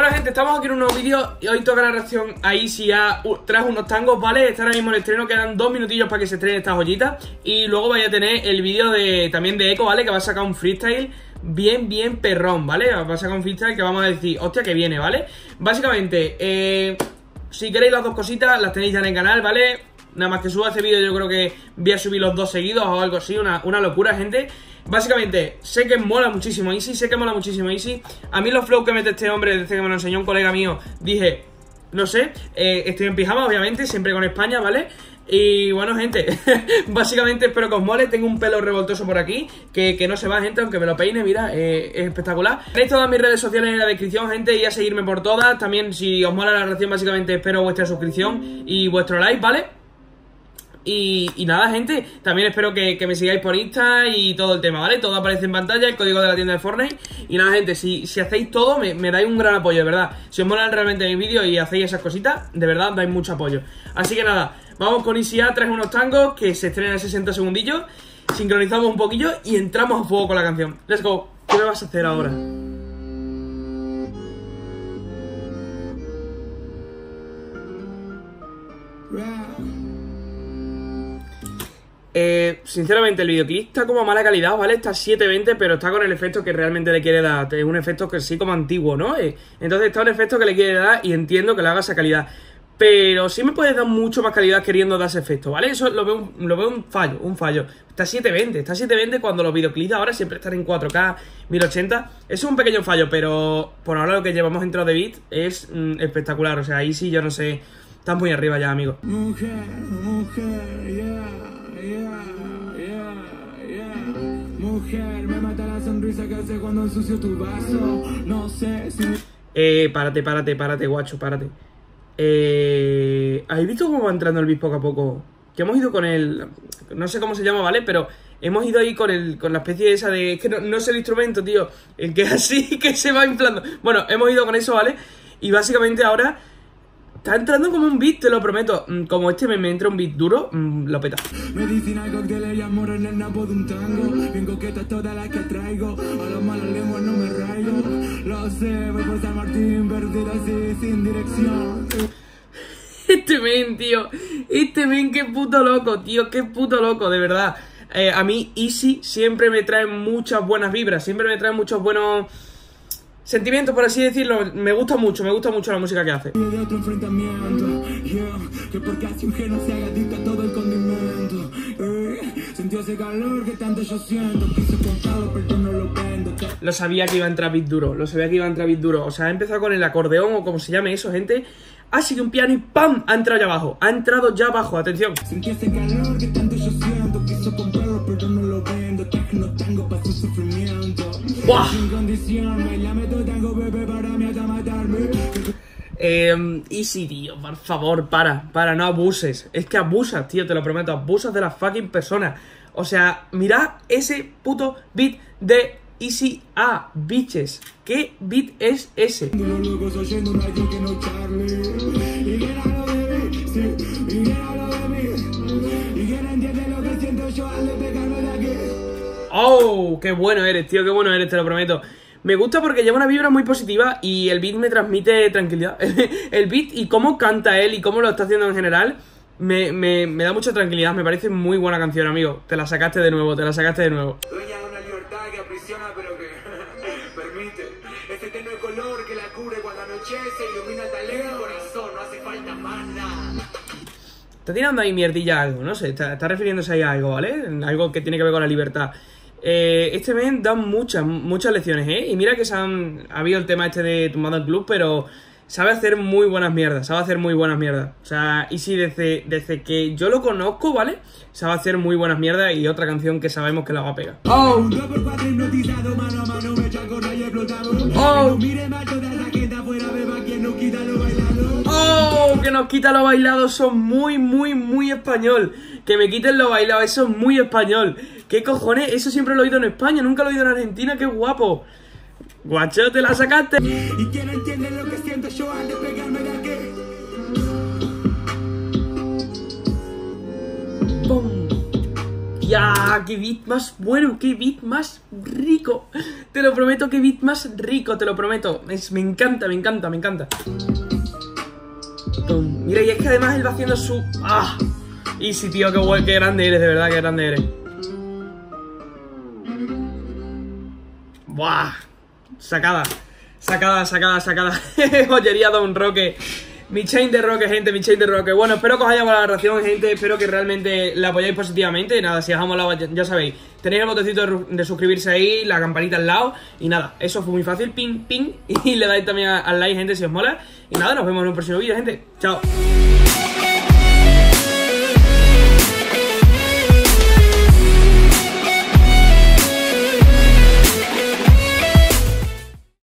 Bueno, gente, estamos aquí en un nuevo vídeo y hoy toca la reacción a Easy A tras unos tangos, ¿vale? Está ahora mismo en el estreno, quedan 2 minutillos para que se estrene esta joyita. Y luego vaya a tener el vídeo también de Eco, ¿vale? Que va a sacar un freestyle bien perrón, ¿vale? Va a sacar un freestyle que vamos a decir, hostia, que viene, ¿vale? Básicamente, si queréis las dos cositas, las tenéis ya en el canal, ¿vale? Nada más que suba este vídeo, yo creo que voy a subir los dos seguidos o algo así, una locura, gente. Básicamente, sé que mola muchísimo Easy, A mí los flows que mete este hombre, desde que me lo enseñó un colega mío, dije, no sé, estoy en pijama, obviamente, siempre con España, ¿vale? Y bueno, gente, básicamente espero que os mole. Tengo un pelo revoltoso por aquí, que no se va, gente, aunque me lo peine, mira, es espectacular. Tenéis todas mis redes sociales en la descripción, gente, y a seguirme por todas. También, si os mola la reacción, básicamente espero vuestra suscripción y vuestro like, ¿vale? Y nada, gente, también espero que me sigáis por Insta y todo el tema, ¿vale? Todo aparece en pantalla, el código de la tienda de Fortnite. Y nada, gente, si hacéis todo, me dais un gran apoyo, de verdad. Si os molan realmente mis vídeos y hacéis esas cositas, de verdad, dais mucho apoyo. Así que nada, vamos con Easy A tras unos tangos que se estrena en 60 segundillos. Sincronizamos un poquillo y entramos a fuego con la canción. Let's go. ¿Qué me vas a hacer ahora? Sinceramente el videoclip está como a mala calidad, ¿vale? Está a 720, pero está con el efecto que realmente le quiere dar. Es un efecto que sí como antiguo, ¿no? Entonces está un efecto que le quiere dar y entiendo que le haga esa calidad. Pero sí me puedes dar mucho más calidad queriendo dar ese efecto, ¿vale? Eso lo veo un fallo. Está a 720 cuando los videoclips ahora siempre están en 4K, 1080. Eso es un pequeño fallo, pero por ahora lo que llevamos entrado de beat es espectacular. O sea, ahí sí yo no sé, están muy arriba ya, amigos. Mujer, me mata la sonrisa que hace cuando ensucio tu vaso. No sé si... Párate, guacho, párate. ¿Habéis visto cómo va entrando el beat poco a poco? Que hemos ido con el... No sé cómo se llama, ¿vale? Pero hemos ido ahí con la especie esa de... Es que no sé el instrumento, tío. El que es así, que se va inflando. Bueno, hemos ido con eso, ¿vale? Y básicamente ahora... Está entrando como un beat, te lo prometo. Como este me entra un beat duro, lo peta. Medicina, cócteles y amor en el napo de un tango. Bien coquetas todas las que traigo. A las malas lenguas no me raigo. Lo sé, voy por San Martín, perdido así, sin dirección. Este men, tío. Este men, qué puto loco, tío. Qué puto loco, de verdad. A mí, Easy siempre me trae muchas buenas vibras. Siempre me trae muchos buenos... sentimientos, por así decirlo. Me gusta mucho la música que hace. De otro enfrentamiento, que porque así un geno se haga adicto a todo el condimento. Sintió ese calor que tanto yo siento. Quise comprarlo, pero no lo vendo. Lo sabía que iba a entrar beat duro, O sea, ha empezado con el acordeón o como se llame eso, gente. Ha sido un piano y ¡pam! Ha entrado ya abajo. Ha entrado ya abajo, atención. Sintió ese calor que tanto yo siento. Quiso comprarlo, pero no lo vendo. Que no tengo para su sufrimiento. ¡Buah! Sin condición, me la meto, tengo bebé para mí hasta matarme. Easy, tío, por favor, para, no abuses. Es que abusas, tío, te lo prometo. Abusas de las fucking personas. O sea, mirad ese puto beat de Easy A, bitches. ¿Qué beat es ese? Oh, qué bueno eres, tío, qué bueno eres, te lo prometo. Me gusta porque lleva una vibra muy positiva y el beat me transmite tranquilidad. El beat y cómo canta él y cómo lo está haciendo en general me da mucha tranquilidad. Me parece muy buena canción, amigo. Te la sacaste de nuevo. Dueña de una libertad que aprisiona pero que permite. Ese tenue color que la cubre cuando anochece, ilumina tal el corazón, no hace falta más nada. Está tirando ahí mierdilla algo, no sé, está refiriéndose ahí a algo, ¿vale? Algo que tiene que ver con la libertad. Este men da muchas lecciones, ¿eh? Y mira que ha habido el tema este de tumbado el club, pero sabe hacer muy buenas mierdas, O sea, Easy desde que yo lo conozco, ¿vale? Sabe hacer muy buenas mierdas y otra canción que sabemos que la va a pegar. ¡Oh! ¡Oh! Que nos quita lo bailado, son muy español. Que me quiten lo bailado, eso es muy español. ¿Qué cojones? Eso siempre lo he oído en España, nunca lo he oído en Argentina, qué guapo. Guacho, te la sacaste. Y quien no entiende lo que siento yo al despegarme de aquí. ¡Pum! ¡Hostia! ¡Qué beat más bueno! ¡Qué beat más rico! Te lo prometo, qué beat más rico, te lo prometo. Me encanta, me encanta, me encanta. Pum. Mira, y es que además él va haciendo su... ¡Ah! Easy, tío, qué grande eres, de verdad, qué grande eres. ¡Buah! Sacada. Joyería Don Roque. Mi chain de Roque, gente, mi chain de Roque. Bueno, espero que os haya molado la reacción, gente. Espero que realmente la apoyáis positivamente. Y nada, si os ha molado, ya sabéis, tenéis el botoncito de suscribirse ahí, la campanita al lado. Y nada, eso fue muy fácil, ping, ping. Y le dais también al like, gente, si os mola. Y nada, nos vemos en un próximo vídeo, gente. Chao.